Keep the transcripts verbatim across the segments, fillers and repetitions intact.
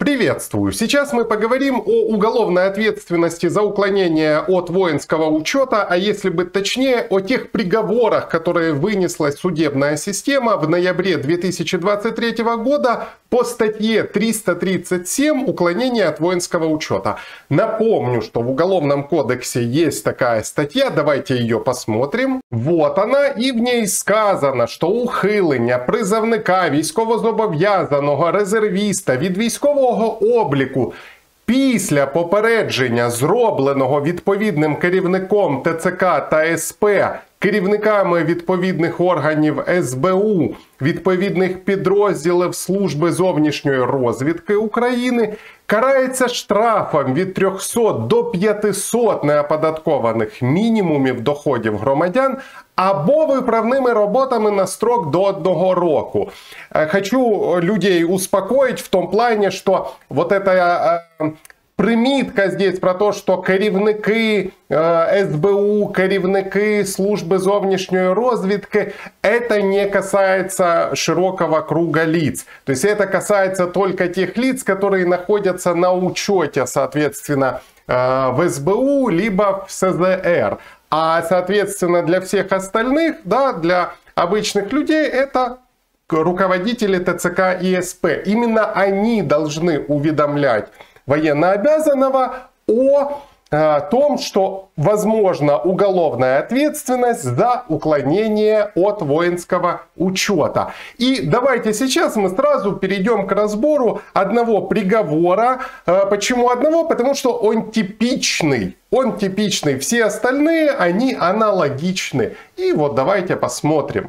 Приветствую! Сейчас мы поговорим о уголовной ответственности за уклонение от воинского учета, а если быть точнее, о тех приговорах, которые вынесла судебная система в ноябре две тысячи двадцать третьего года по статье триста тридцать семь «Уклонение от воинского учета». Напомню, что в Уголовном кодексе есть такая статья, давайте ее посмотрим. Вот она, и в ней сказано, що ухилення призовника, військовозобов'язаного, резервіста від військового обліку після попередження, зробленого відповідним керівником ТЦК та СП, керівниками відповідних органів ес бе у, відповідних підрозділів Служби зовнішньої розвідки України, карається штрафом від трьохсот до п'ятисот неоподаткованих мінімумів доходів громадян або виправними роботами на строк до одного року. Хочу людей успокоить в том плане, что вот эта примітка здесь про то, що керівники ес бе у, керівники Служби зовнішньої розвідки, это не касается широкого круга лиц. То есть это касается только тех лиц, которые находятся на учете, соответственно, в эс бэ у, либо в эс зэ эр. А, соответственно, для всех остальных, да, для обычных людей, это руководители ТЦК и эс пэ. Именно они должны уведомлять военнообязанного о э, том, что возможна уголовная ответственность за уклонение от воинского учета. И давайте сейчас мы сразу перейдем к разбору одного приговора. Э, почему одного? Потому что он типичный. Он типичный. Все остальные, они аналогичны. И вот давайте посмотрим.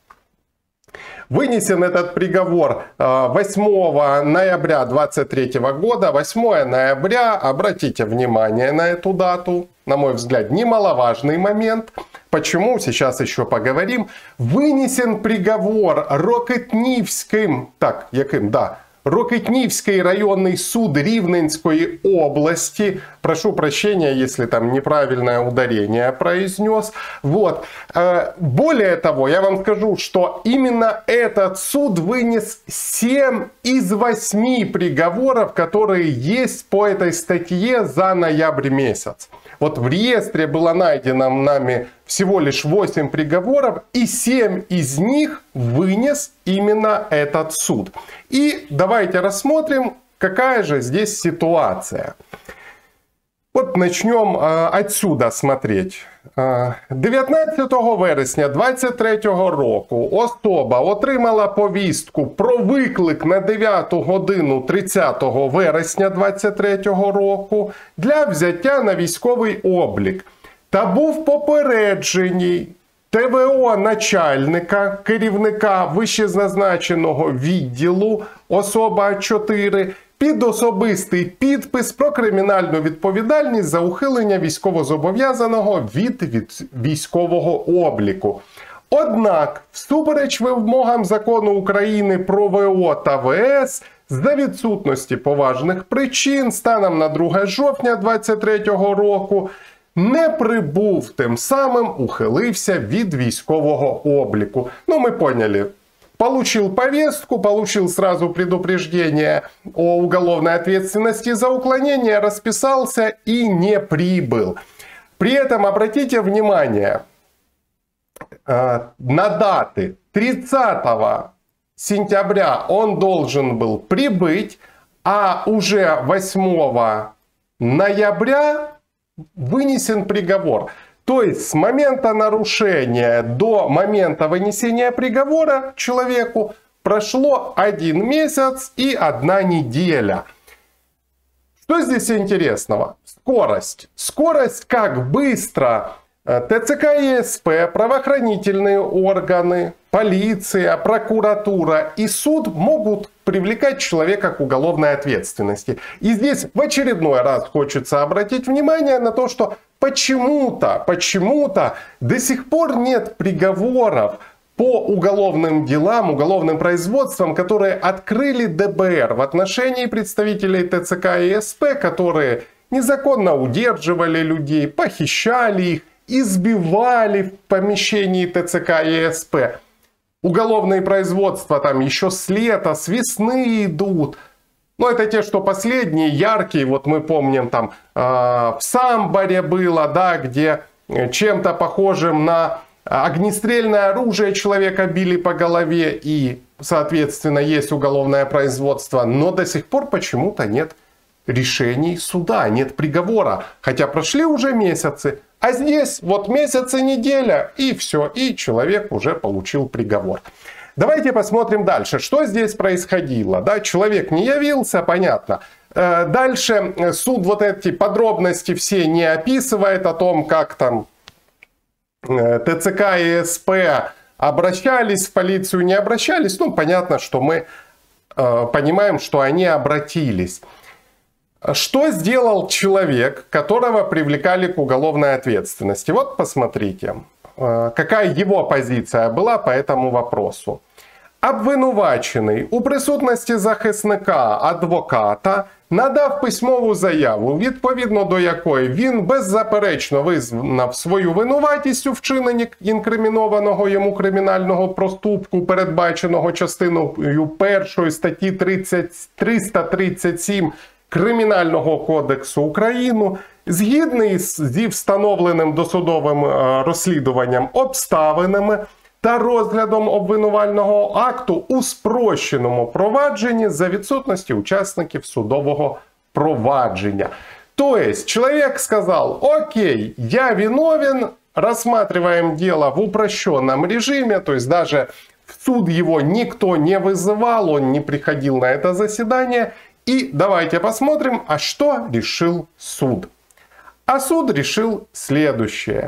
Вынесен этот приговор восьмого ноября две тысячи двадцать третьего года. восьмое ноября, обратите внимание на эту дату. На мой взгляд, немаловажный момент. Почему? Сейчас еще поговорим. Вынесен приговор Рокитнівським, так, яким, да, Рокитнівський районный суд Рівненської области. Прошу прощения, если там неправильное ударение произнес. Вот. Более того, я вам скажу, что именно этот суд вынес семь из восьми приговоров, которые есть по этой статье за ноябрь месяц. Вот в реестре было найдено нами всего лишь восемь приговоров, и семь из них вынес именно этот суд. И давайте рассмотрим, какая же здесь ситуация. Вот начнем э, отсюда смотреть. дев'ятнадцятого вересня двадцять третього року особа отримала повістку про виклик на дев'яту годину тридцятого вересня двадцять третього року для взяття на військовий облік. Та був попереджений те ве о начальника, керівника вищезазначеного відділу, особа чотири, під особистий підпис про кримінальну відповідальність за ухилення військовозобов'язаного від, від військового обліку. Однак, всупереч вимогам закону України про ве о та ве ес, за відсутності поважних причин, станом на друге жовтня двадцять третього року, не прибув, тим самим ухилився від військового обліку. Ну, ми поняли. Получил повестку, получил сразу предупреждение о уголовной ответственности за уклонение, расписался и не прибыл. При этом обратите внимание э, на даты. тридцатого сентября он должен был прибыть, а уже восьмого ноября вынесен приговор. То есть с момента нарушения до момента вынесения приговора человеку прошло один месяц и одна неделя. Что здесь интересного? Скорость. Скорость, как быстро ТЦК и эс пэ, правоохранительные органы, полиция, прокуратура и суд могут привлекать человека к уголовной ответственности. И здесь в очередной раз хочется обратить внимание на то, что почему-то, почему-то до сих пор нет приговоров по уголовным делам, уголовным производствам, которые открыли дэ бэ эр в отношении представителей ТЦК и эс пэ, которые незаконно удерживали людей, похищали их, избивали в помещении ТЦК и эс пэ. Уголовные производства там еще с лета, с весны идут. Ну, это те, что последние, яркие. Вот мы помним, там э, в Самборе было, да, где чем-то похожим на огнестрельное оружие человека били по голове. И, соответственно, есть уголовное производство. Но до сих пор почему-то нет решений суда, нет приговора. Хотя прошли уже месяцы. А здесь вот месяц и неделя, и все. И человек уже получил приговор. Давайте посмотрим дальше, что здесь происходило. Да, человек не явился, понятно. Дальше суд вот эти подробности все не описывает о том, как там ТЦК и СП обращались в полицию, не обращались. Ну, понятно, что мы понимаем, что они обратились. Что сделал человек, которого привлекали к уголовной ответственности? Вот посмотрите, какая его позиция была по этому вопросу. Обвинувачений у присутності захисника адвоката надав письмову заяву, відповідно до якої він беззаперечно визнав свою винуватість у вчиненні інкримінованого йому кримінального проступку, передбаченого частиною першої статті триста тридцять сім Кримінального кодексу України, згідний зі встановленим досудовим розслідуванням обставинами та розглядом обвинувального акту у спрощеному провадженні за відсутності учасників судового провадження. То есть человек сказал: окей, я виновен, рассматриваем дело в упрощенном режиме, то есть даже в суд его никто не вызывал, он не приходил на это заседание. И давайте посмотрим, а что решил суд. А суд решил следующее.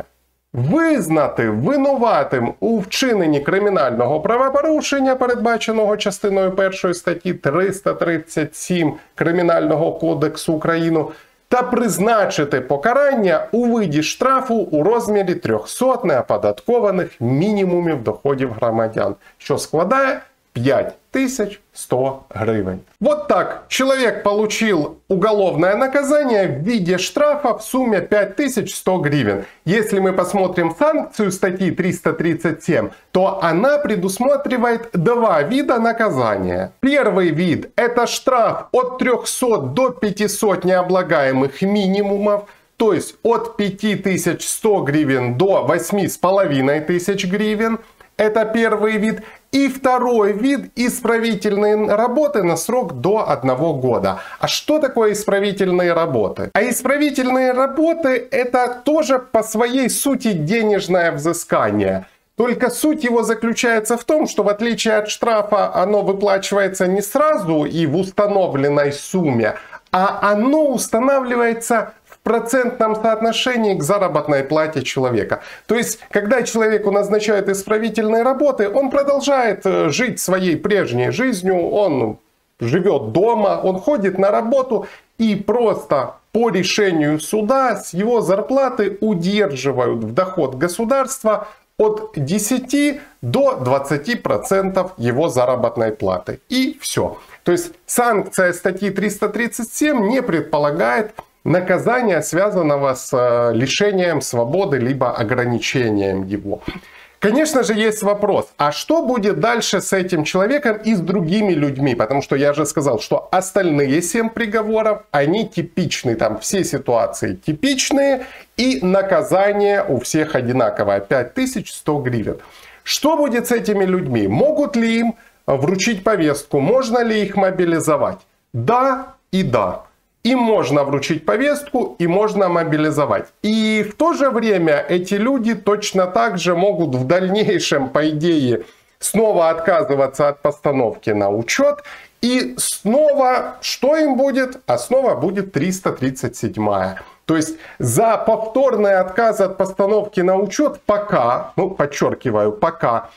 Визнати винуватим у вчиненні кримінального правопорушення, передбаченого частиною першої статті триста тридцять сім Кримінального кодексу України, та призначити покарання у виді штрафу у розмірі трьохсот неоподаткованих мінімумів доходів громадян, що складає пять тысяч сто гривен. Вот так человек получил уголовное наказание в виде штрафа в сумме пять тысяч сто гривен. Если мы посмотрим санкцию статьи триста тридцать семь, то она предусматривает два вида наказания. Первый вид – это штраф от трёхсот до пятисот необлагаемых минимумов, то есть от пяти тысяч ста гривен до восьми с половиной тысяч гривен. Это первый вид. И второй вид – исправительные работы на срок до одного года. А что такое исправительные работы? А исправительные работы – это тоже по своей сути денежное взыскание. Только суть его заключается в том, что в отличие от штрафа оно выплачивается не сразу и в установленной сумме, а оно устанавливается в процентном соотношении к заработной плате человека. То есть, когда человеку назначают исправительные работы, он продолжает жить своей прежней жизнью, он живет дома, он ходит на работу, и просто по решению суда с его зарплаты удерживают в доход государства от десяти до двадцати процентов его заработной платы. И все. То есть санкция статьи триста тридцать семь не предполагает наказания, связанного с лишением свободы либо ограничением его. Конечно же, есть вопрос, а что будет дальше с этим человеком и с другими людьми? Потому что я же сказал, что остальные семь приговоров, они типичны, там все ситуации типичные, и наказание у всех одинаковое, пять тысяч сто гривен. Что будет с этими людьми? Могут ли им вручить повестку? Можно ли их мобилизовать? Да и да. Им можно вручить повестку и можно мобилизовать. И в то же время эти люди точно так же могут в дальнейшем, по идее, снова отказываться от постановки на учет. И снова, что им будет? А снова будет триста тридцать седьмая. То есть за повторный отказ от постановки на учет пока, ну подчеркиваю, пока,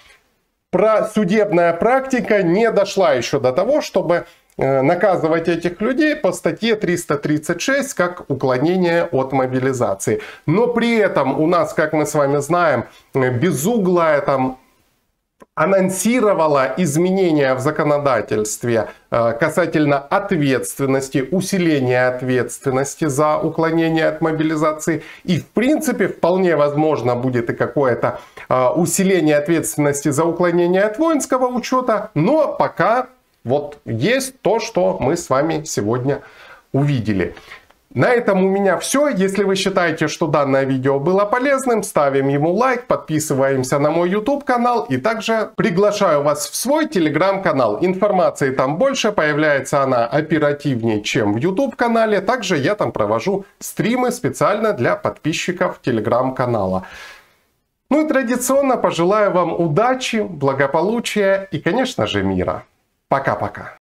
судебная практика не дошла еще до того, чтобы наказывать этих людей по статье триста тридцать шесть как уклонение от мобилизации. Но при этом у нас, как мы с вами знаем, Безуглая там анонсировала изменения в законодательстве касательно ответственности, усиления ответственности за уклонение от мобилизации. И в принципе вполне возможно будет и какое-то усиление ответственности за уклонение от воинского учета, но пока Вот есть то, что мы с вами сегодня увидели. На этом у меня все. Если вы считаете, что данное видео было полезным, ставим ему лайк, подписываемся на мой YouTube канал и также приглашаю вас в свой Telegram канал. Информации там больше, появляется она оперативнее, чем в YouTube канале. Также я там провожу стримы специально для подписчиков Telegram канала. Ну и традиционно пожелаю вам удачи, благополучия и, конечно же, мира. Пока-пока.